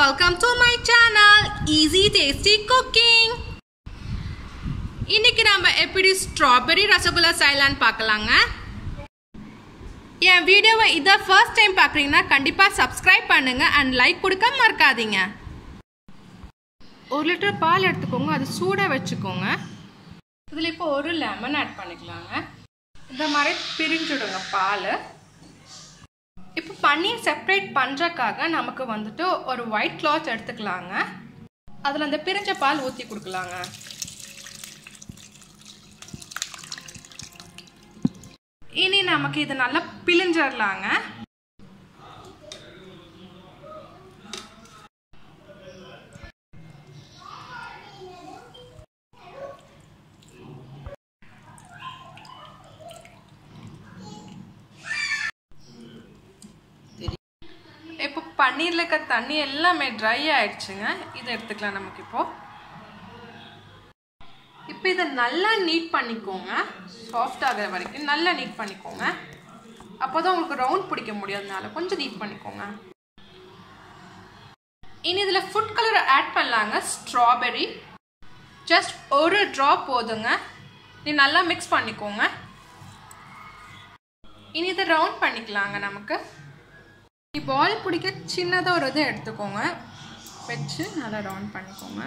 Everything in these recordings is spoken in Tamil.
welcome to my channel Easy Tasty Cooking. இன்னைக்கு நாம எப்படி ஸ்ட்ராபெரி ரசகுல்லா செய்யலாம்னு பார்க்கலாங்க. என் வீடியோவை இத ஃபர்ஸ்ட் டைம் பார்க்கறீங்கன்னா கண்டிப்பா Subscribe பண்ணுங்க and லைக் கொடுக்க மறக்காதீங்க. 1 லிட்டர் பால் எடுத்துக்கோங்க, அது சூட வெச்சுக்கோங்க. இதுல இப்போ ஒரு லெமன் ஆட் பண்ணிக்கலாங்க. இந்த மாதிரி பிரிஞ்சிடுங்க பால். இப்போ பன்னீர் செப்பரேட் பண்றதுக்காக நமக்கு வந்துட்டு ஒரு ஒயிட் கிளாத் எடுத்துக்கலாங்க. அதுல அந்த பிரிஞ்ச பால் ஊத்தி கொடுக்கலாங்க. இனி நமக்கு இது நல்லா பிழிஞ்சிரலாங்க. இப்போ பன்னீர்ல இருக்க தண்ணி எல்லாமே ட்ரை ஆயிடுச்சுங்க. இதை எடுத்துக்கலாம் நமக்கு இப்போ. இப்போ இதை நல்லா நீட் பண்ணிக்கோங்க. சாஃப்ட் ஆகிற வரைக்கும் நல்லா நீட் பண்ணிக்கோங்க. அப்போதான் உங்களுக்கு ரவுண்ட் பிடிக்க முடியாதனால கொஞ்சம் நீட் பண்ணிக்கோங்க. இனி இதில் ஃபுட் கலர் ஆட் பண்ணலாங்க. ஸ்ட்ராபெரி ஜஸ்ட் ஒரு ட்ராப் போதுங்க. நீ நல்லா மிக்ஸ் பண்ணிக்கோங்க. இனி இதை ரவுண்ட் பண்ணிக்கலாங்க. நமக்கு பால் பிடிக்க சின்னதாக ஒரு இதை எடுத்துக்கோங்க, வச்சு நல்லா ரவுண்ட் பண்ணிக்கோங்க.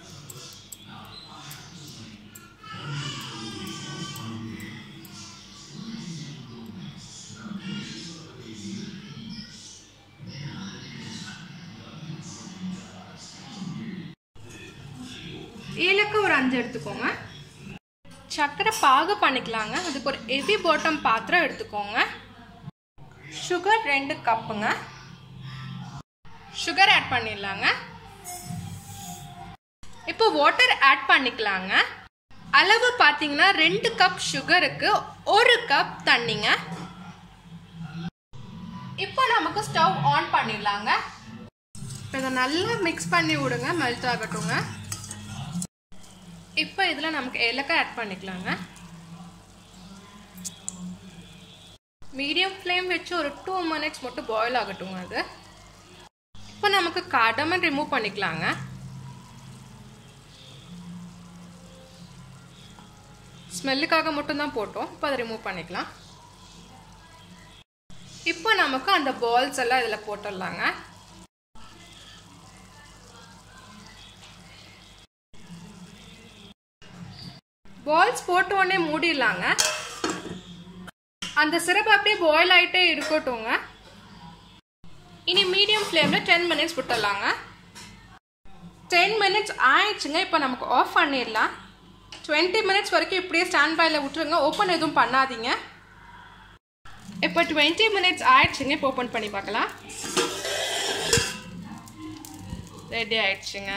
ஏலக்காய் ஒரு 5 எடுத்துக்கோங்க. சர்க்கரை பாகு பண்ணிக்கலாங்க. அதுக்கு ஒரு ஹெவி பாட்டம் பாத்திரம் எடுத்துக்கோங்க. சுகர் 2 கப்புங்க. சுகர் ஆட் பண்ணிடலாங்க. இப்போ வாட்டர் ஆட் பண்ணிக்கலாங்க. அளவு பார்த்தீங்கன்னா 2 கப் சுகருக்கு 1 கப் தண்ணிங்க. இப்போ நமக்கு ஸ்டவ் ஆன் பண்ணிடலாங்க. இதை நல்லா மிக்ஸ் பண்ணி விடுங்க, மெல்ட் ஆகட்டுங்க. இப்போ இதில் நமக்கு ஏலக்காய் ஆட் பண்ணிக்கலாங்க. மீடியம் ஃப்ளேம் வச்சு ஒரு 2 மினிட்ஸ் மட்டும் பாயில் ஆகட்டுங்க. அது இப்போ நமக்கு கார்டமன் ரிமூவ் பண்ணிக்கலாங்க. ஸ்மெல்லுக்காக மட்டும்தான் போட்டோம். இப்போ அதை ரிமூவ் பண்ணிக்கலாம். இப்போ நமக்கு அந்த பால்ஸ் எல்லாம் இதில் போட்டுடலாங்க. பால்ஸ் போட்ட உடனே மூடிடலாங்க. அந்த சிரப் அப்படியே பாயில் ஆகிட்டே இருக்கட்டுங்க. இனி மீடியம் ஃப்ளேமில் 10 மினிட்ஸ் விட்டுடலாங்க. 10 மினிட்ஸ் ஆயிடுச்சுங்க. இப்போ நமக்கு ஆஃப் பண்ணிடலாம். 20 மினிட்ஸ் வரைக்கும் இப்படியே ஸ்டாண்ட் பையில் விட்டுருங்க. ஓப்பன் எதுவும் பண்ணாதீங்க. இப்போ 20 மினிட்ஸ் ஆயிடுச்சுங்க. இப்போ ஓப்பன் பண்ணி பார்க்கலாம். ரெடி ஆயிடுச்சுங்க.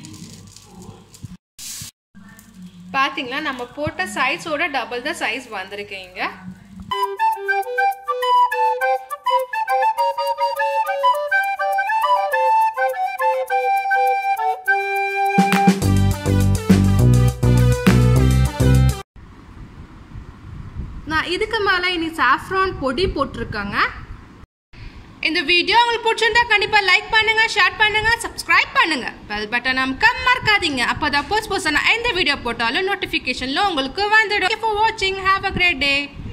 பார்த்தீங்களா, நம்ம போட்ட சைஸோட டபுள் த சைஸ் வந்திருக்கீங்க. நான் இதுக்கு மேல இனி சாஃப்ரான் பொடி போட்டிருக்கேங்க. இந்த வீடியோ உங்களுக்கு பிடிச்சிருந்தா கண்டிப்பா லைக் பண்ணுங்க, ஷேர் பண்ணுங்க, சப்ஸ்கிரைப் பண்ணுங்க, பெல் பட்டன் அமுக்க மறக்காதீங்க. அப்பதான் புதுசா எந்த வீடியோ போட்டாலும் நோட்டிபிகேஷன்ல உங்களுக்கு வந்துடும். Thank you for watching. Have a great day.